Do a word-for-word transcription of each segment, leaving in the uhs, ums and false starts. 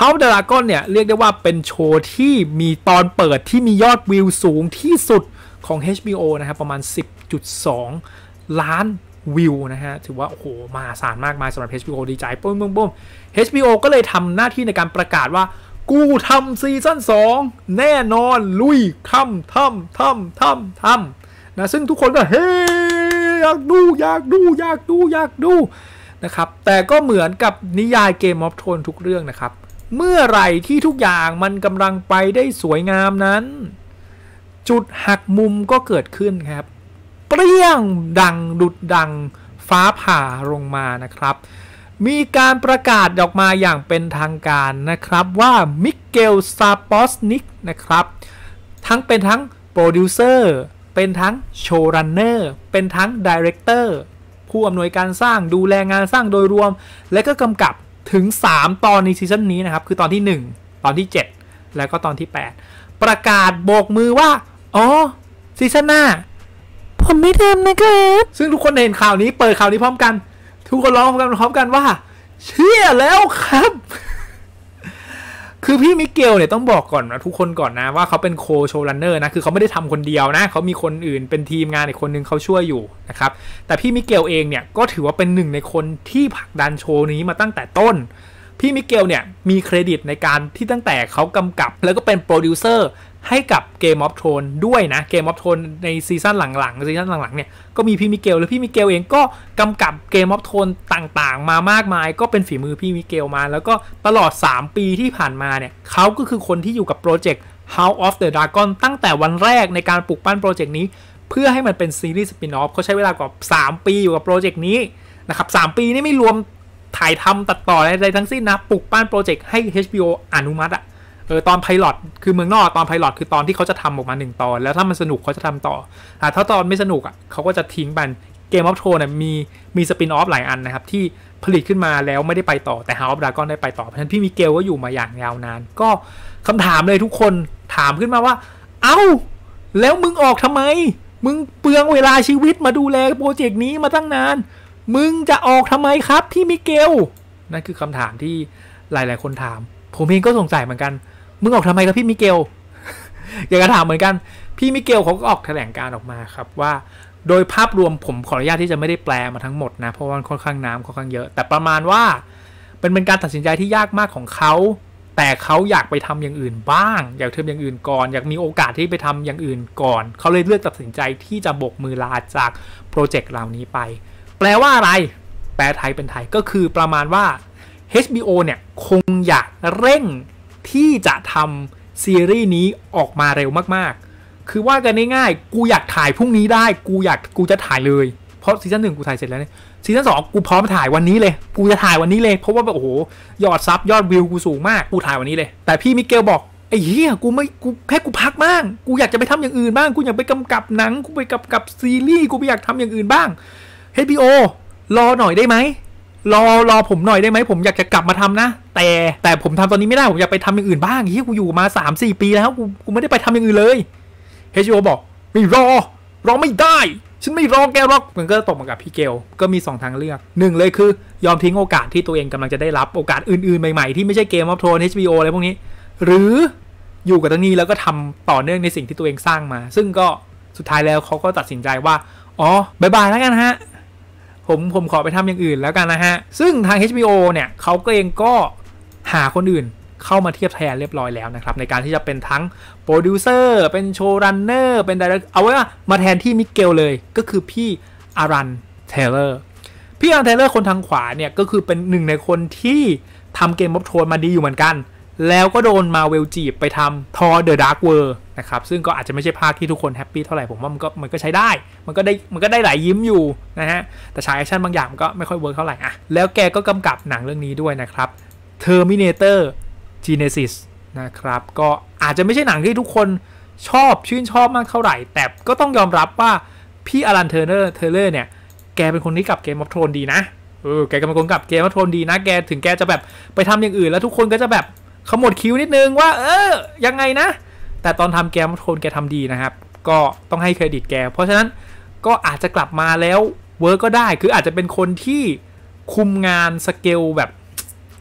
House of the Dragon เนี่ยเรียกได้ว่าเป็นโชว์ที่มีตอนเปิดที่มียอดวิวสูงที่สุดของ เอช บี โอ นะครับประมาณ สิบจุดสอง ล้านวิวนะฮะถือว่าโอ้โหมหาศาลมากมายสำหรับ เอช บี โอ ดีใจปุ้มปุ้มปุ้ม เอช บี โอ ก็เลยทำหน้าที่ในการประกาศว่ากูทำซีซั่นสองแน่นอนลุยทำทำทำทำทำนะซึ่งทุกคนก็เฮ้อยากดูอยากดูอยากดูอยากดูนะครับแต่ก็เหมือนกับนิยาย Game of Thrones ทุกเรื่องนะครับเมื่อไหร่ที่ทุกอย่างมันกำลังไปได้สวยงามนั้นจุดหักมุมก็เกิดขึ้นครับเปรี้ยงดังดุดดังฟ้าผ่าลงมานะครับมีการประกาศออกมาอย่างเป็นทางการนะครับว่ามิเกล ซาปอสนิกนะครับทั้งเป็นทั้งโปรดิวเซอร์เป็นทั้งโชว์รันเนอร์เป็นทั้งดีเรคเตอร์ผู้อำนวยการสร้างดูแลงานสร้างโดยรวมและก็กำกับถึงสามตอนในซีซั่นนี้นะครับคือตอนที่หนึ่งตอนที่เจ็ดแล้วก็ตอนที่แปดประกาศโบกมือว่าอ๋อซีซั่นหน้าผมไม่ทำนะครับซึ่งทุกคนเห็นข่าวนี้เปิดข่าวนี้พร้อมกันทุกคนร้องกันพร้อมกันว่าเชื่อแล้วครับ คือพี่มิเกลเนี่ยต้องบอกก่อนนะทุกคนก่อนนะว่าเขาเป็นโคโชว์รันเนอร์นะคือเขาไม่ได้ทำคนเดียวนะเขามีคนอื่นเป็นทีมงานอีกคนนึงเขาช่วยอยู่นะครับแต่พี่มิเกลเองเนี่ยก็ถือว่าเป็นหนึ่งในคนที่ผลักดันโชว์นี้มาตั้งแต่ต้นพี่มิเกลเนี่ยมีเครดิตในการที่ตั้งแต่เขากำกับแล้วก็เป็นโปรดิวเซอร์ให้กับ Game of Thrones ด้วยนะ Game of Thrones ในซีซั่นหลังๆซีซั่นหลังๆเนี่ยก็มีพี่มิเกลแล้วพี่มิเกลเองก็กำกับ Game of Thrones ต่างๆมามากมายก็เป็นฝีมือพี่มิเกลมาแล้วก็ตลอดสามปีที่ผ่านมาเนี่ยเขาก็คือคนที่อยู่กับโปรเจกต์ House of the Dragon ตั้งแต่วันแรกในการปลุกปั้นโปรเจกต์นี้เพื่อให้มันเป็นซีรีส์สปินออฟเขาใช้เวลากว่าสามปีอยู่กับโปรเจกต์นี้นะครับสามปีนี่ไม่รวมถ่ายทำตัดต่ออะไรทั้งสิ้นนะปลุกปั้นโปรเจกต์ให้ เอช บี โอ อนุมัติอะเออตอนไพลอตคือเมืองนอกตอนไพลอตคือตอนที่เขาจะทำออกมาหนึ่งตอนแล้วถ้ามันสนุกเขาจะทำต่ออ่าถ้าตอนไม่สนุกอ่ะเขาก็จะทิ้งไปเกมออฟโทนเนี่ยมีมีสปินออฟหลายอันนะครับที่ผลิตขึ้นมาแล้วไม่ได้ไปต่อแต่ House of Dragon ได้ไปต่อเพราะฉะนั้นพี่มิเกลก็อยู่มาอย่างยาวนานก็คำถามเลยทุกคนถามขึ้นมาว่าเอ้าแล้วมึงออกทำไมมึงเปลืองเวลาชีวิตมาดูแลโปรเจกต์นี้มาตั้งนานมึงจะออกทำไมครับพี่มิเกลนั่นคือคำถามที่หลายๆคนถามผมเองก็สงสัยเหมือนกันมึงออกทำไมกับพี่มิเกล อยากจะถามเหมือนกันพี่มิเกลเขาก็ออกแถลงการออกมาครับว่าโดยภาพรวมผมขออนุญาตที่จะไม่ได้แปลมาทั้งหมดนะเพราะว่าค่อนข้างน้ำค่อนข้างเยอะแต่ประมาณว่าเป็นเป็นการตัดสินใจที่ยากมากของเขาแต่เขาอยากไปทำอย่างอื่นบ้างอยากทำอย่างอื่นก่อนอยากมีโอกาสที่ไปทำอย่างอื่นก่อนเขาเลยเลือกตัดสินใจที่จะโบกมือลาจากโปรเจกต์เหล่านี้ไปแปลว่าอะไรแปลไทยเป็นไทยก็คือประมาณว่า เอช บี โอ เนี่ยคงอยากเร่งที่จะทำซีรีส์นี้ออกมาเร็วมากๆคือว่ากันง่ายๆกูอยากถ่ายพรุ่งนี้ได้กูอยากกูจะถ่ายเลยเพราะซีซั่นหนึ่งกูถ่ายเสร็จแล้วเนี่ยซีซั่นสองกูพร้อมถ่ายวันนี้เลยกูจะถ่ายวันนี้เลยเพราะว่าแบบโอ้โหยอดซับยอดวิวกูสูงมากกูถ่ายวันนี้เลยแต่พี่มิเกลบอกไอ้เหี้ยกูไม่กูแค่กูพักบ้างกูอยากจะไปทำอย่างอื่นบ้างกูอยากไปกำกับหนังกูไปกำกับซีรีส์กูไปอยากทำอย่างอื่นบ้าง เอช บี โอ รอหน่อยได้ไหมรอรอผมหน่อยได้ไหมผมอยากจะกลับมาทำนะแต่แต่ผมทำตอนนี้ไม่ได้ผมอยากไปทำอย่างอื่นบ้างเฮ้ยกูอยู่มา สามสี่ ปีแล้วกูกูไม่ได้ไปทำอย่างอื่นเลย เอช บี โอ บอกไม่รอรอไม่ได้ฉันไม่รอแกหรอกมันก็ตกมากับพี่เกลก็มีสองทางเลือกหนึ่งเลยคือยอมทิ้งโอกาสที่ตัวเองกำลังจะได้รับโอกาสอื่นๆใหม่ๆที่ไม่ใช่เกมออฟโทน เอช บี โอ อะไรพวกนี้หรืออยู่กับตรงนี้แล้วก็ทำต่อเนื่องในสิ่งที่ตัวเองสร้างมาซึ่งก็สุดท้ายแล้วเขาก็ตัดสินใจว่าอ๋อบายบายแล้วกันฮะผมผมขอไปทำอย่างอื่นแล้วกันนะฮะซึ่งทาง เอช บี โอ เนี่ยเขาก็เองก็หาคนอื่นเข้ามาเทียบแทนเรียบร้อยแล้วนะครับในการที่จะเป็นทั้งโปรดิวเซอร์เป็นโชว์รันเนอร์เป็นไดเรคเอาไว้ว่ามาแทนที่มิเกลเลยก็คือพี่อารันเทเลอร์พี่อารันเทเลอร์คนทางขวาเนี่ยก็คือเป็นหนึ่งในคนที่ทำเกมออฟโทนมาดีอยู่เหมือนกันแล้วก็โดนมาเวลจีบไปทำทอร์เดอะดาร์กเวิร์นะครับซึ่งก็อาจจะไม่ใช่ภาคที่ทุกคนแฮปปี้เท่าไหร่ผมว่ามันก็มันก็ใช้ได้มันก็ได้มันก็ได้หลายยิ้มอยู่นะฮะแต่ฉากแอคชั่นบางอย่างมันก็ไม่ค่อยเวิร์กเท่าไหร่อ่ะแล้วแกก็กำกับหนังเรื่องนี้ด้วยนะครับ Terminator Genesis นะครับก็อาจจะไม่ใช่หนังที่ทุกคนชอบชื่นชอบมากเท่าไหร่แต่ก็ต้องยอมรับว่าพี่อารันเทเลอร์เทเลอร์เนี่ยแกเป็นคนที่กับเกมออฟโทนดีนะเออแกเป็นคนกับเกมออฟโทนดีนะแกถึงแกจะแบบไปทำอย่างอื่นแล้วทุกคนก็จะแบบขมวดคิ้วนิดนึงว่าเออยังไงนะแต่ตอนทำเกมออฟโทนแกทำดีนะครับก็ต้องให้เครดิตแกเพราะฉะนั้นก็อาจจะกลับมาแล้วเวิร์กก็ได้คืออาจจะเป็นคนที่คุมงานสเกลแบบ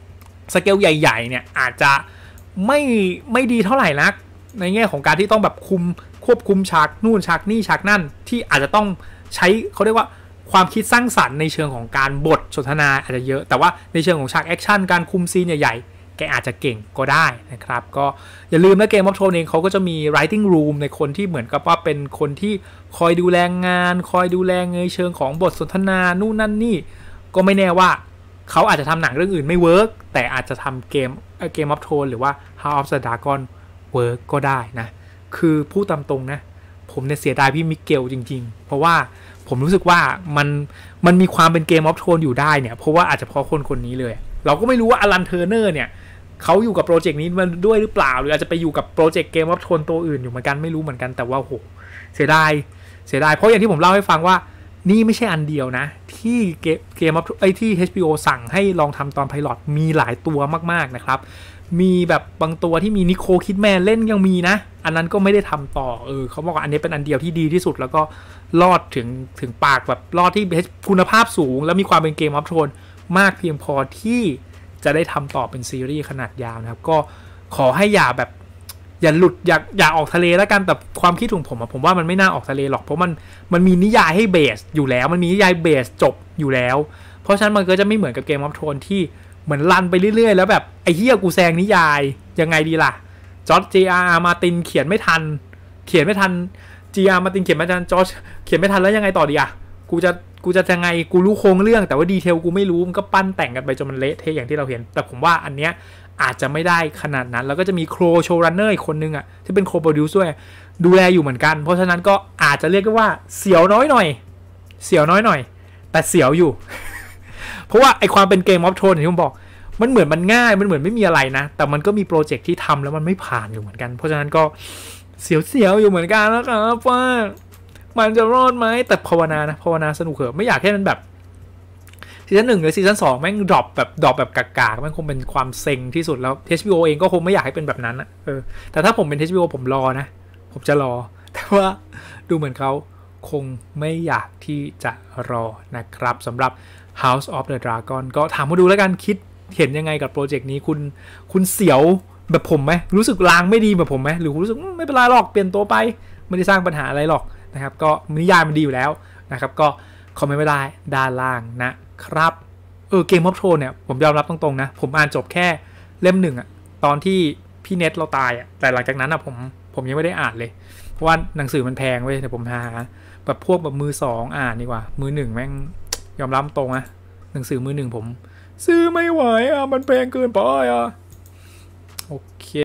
สเกลใหญ่ๆเนี่ยอาจจะไม่ไม่ดีเท่าไหร่นักในแง่ของการที่ต้องแบบคุมควบคุมฉากนู่นฉากนี่ฉากนั่นที่อาจจะต้องใช้เขาเรียกว่าความคิดสร้างสรรค์ในเชิงของการบทสนทนาอาจจะเยอะแต่ว่าในเชิงของฉากแอคชั่นการคุมซีนใหญ่ๆแกอาจจะเก่งก็ได้นะครับก็อย่าลืมนะเกมออฟโทนเองเขาก็จะมี writing room ในคนที่เหมือนกับว่าเป็นคนที่คอยดูแลงานคอยดูแลในเชิงของบทสนทนานู่นนั่นนี่ก็ไม่แน่ว่าเขาอาจจะทำหนังเรื่องอื่นไม่เวิร์กแต่อาจจะทำเกมเกมออฟโทนหรือว่า House of the Dragon เวิร์กก็ได้นะคือพูดตามตรงนะผมเนี่ยเสียดายพี่มิเกลจริงๆเพราะว่าผมรู้สึกว่ามันมันมีความเป็นเกมออฟโทนอยู่ได้เนี่ยเพราะว่าอาจจะเพราะคนคนนี้เลยเราก็ไม่รู้ว่าอลันเทอร์เนอร์เนี่ยเขาอยู่กับโปรเจกต์นี้มันด้วยหรือเปล่าหรืออาจจะไปอยู่กับโปรเจกต์เกมออฟโทนตัวอื่นอยู่เหมือนกันไม่รู้เหมือนกันแต่ว่าโหเสียดายเสียดายเพราะอย่างที่ผมเล่าให้ฟังว่านี่ไม่ใช่อันเดียวนะที่เกมเกมออฟไอที่ เอช บี โอ สั่งให้ลองทำตอนไพลอตมีหลายตัวมากๆนะครับมีแบบบางตัวที่มีนิโคลคิดแมนเล่นยังมีนะอันนั้นก็ไม่ได้ทำต่อเออเขาบอกว่าอันนี้เป็นอันเดียวที่ดีที่สุดแล้วก็รอดถึงถึงปากแบบรอดที่คุณภาพสูงแล้วมีความเป็นเกมออฟโทนมากเพียงพอที่จะได้ทำต่อเป็นซีรีส์ขนาดยาวนะครับก็ขอให้อย่าแบบอย่าหลุดอย่าอย่าออกทะเลแล้วกันแต่ความคิดของผมอะผมว่ามันไม่น่าออกทะเลหรอกเพราะมันมันมีนิยายให้เบสอยู่แล้วมันมีนิยายเบสจบอยู่แล้วเพราะฉะนั้นมันก็จะไม่เหมือนกับเกมออฟโทนที่เหมือนลันไปเรื่อยๆแล้วแบบไอ้เหี้ยกูแซงนิยายยังไงดีล่ะจอร์จ เจ อาร์ มาร์ตินเขียนไม่ทันเขียนไม่ทัน จี อาร์ มาร์ตินเขียนไม่ทันจอร์จเขียนไม่ทันแล้วยังไงต่อดีอะกูจะกูจะยังไงกูรู้โครงเรื่องแต่ว่าดีเทลกูไม่รู้มันก็ปั้นแต่งกันไปจนมันเละเทะอย่างที่เราเห็นแต่ผมว่าอันเนี้ยอาจจะไม่ได้ขนาดนั้นแล้วก็จะมีโครโชว์รันเนอร์อีกคนนึงอะที่เป็นโคโปรดิวซ์ด้วยดูแลอยู่เหมือนกันเพราะฉะนั้นก็อาจจะเรียกได้ว่าเสียวน้อยหน่อยเสียวน้อยหน่อยแต่เสียวอยู่ เพราะว่าไอความเป็นเกมออฟโทนอย่างที่ผมบอกมันเหมือนมันง่ายมันเหมือนไม่มีอะไรนะแต่มันก็มีโปรเจกต์ที่ทำแล้วมันไม่ผ่านอยู่เหมือนกันเพราะฉะนั้นก็เสียวๆอยู่เหมือนกันนะครับว่ามันจะรอดไหมแต่ภาวนานะภาวนาสนุกเหอะไม่อยากให้มันแบบซีซั่นหนึ่งหรือซีซั่นสองแม่งดรอปแบบดรอปแบบกากๆมันคงเป็นความเซ็งที่สุดแล้ว เอช บี โอ เองก็คงไม่อยากให้เป็นแบบนั้นนะเออแต่ถ้าผมเป็น เอช บี โอ ผมรอนะผมจะรอแต่ว่าดูเหมือนเขาคงไม่อยากที่จะรอนะครับสำหรับ House of the Dragon ก็ถามมาดูแล้วกันคิดเห็นยังไงกับโปรเจกต์นี้คุณคุณเสียวแบบผมไหมรู้สึกลางไม่ดีแบบผมไหมหรือรู้สึกไม่เป็นไรหรอกเปลี่ยนตัวไปไม่ได้สร้างปัญหาอะไรหรอกนะครับก็นิยายมันดีอยู่แล้วนะครับก็คอมเมนต์ไม่ได้ด้านล่างนะครับเออเกมออฟโทนเนี่ยผมยอมรับตรงๆนะผมอ่านจบแค่เล่มหนึ่งอะตอนที่พี่เน็ตเราตายอะแต่หลังจากนั้นอะผมผมยังไม่ได้อ่านเลยเพราะว่าหนังสือมันแพงเว้ยแต่ผมหาแบบพวกแบบมือสองอ่านดีกว่ามือหนึ่งแม่งยอมรับตรงนะหนังสือมือหนึ่งผมซื้อไม่ไหวอ่ะมันแพงเกินไปอ่ะโอเค